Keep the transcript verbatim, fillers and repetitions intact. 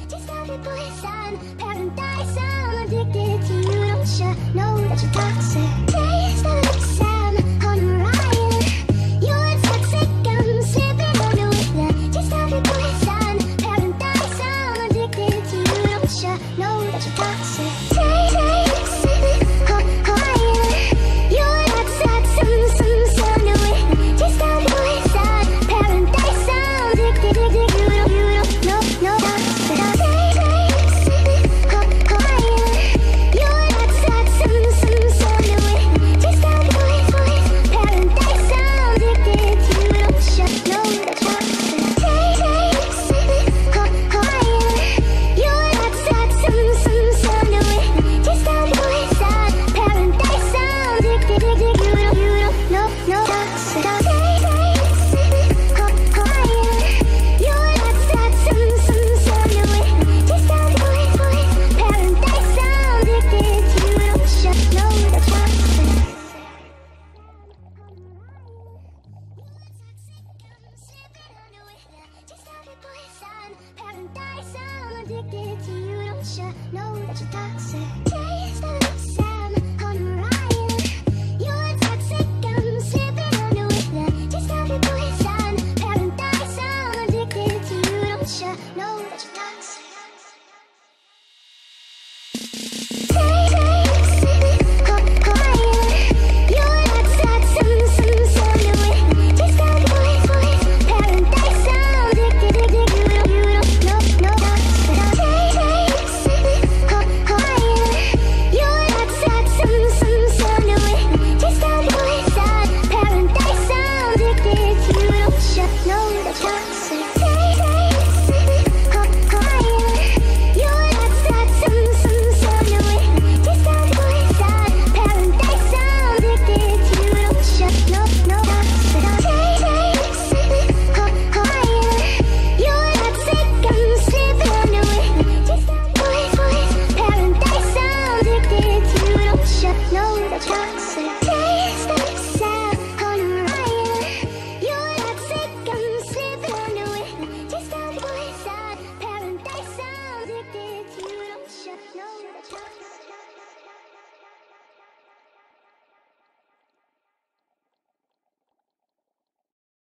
Just love your poison, paradise. I'm addicted to you. Don't you know that you're toxic? Taste the sound on the ride. You're toxic. I'm slipping under with you. Just love your poison, paradise. I'm addicted to you. Don't you know that you're toxic? Taste on higher. You're toxic. Some some sound with you. Just love your poison, paradise. I'm addicted to you. You don't know no toxic. Addicted to you, don't you know that you're toxic? Taste of the sound.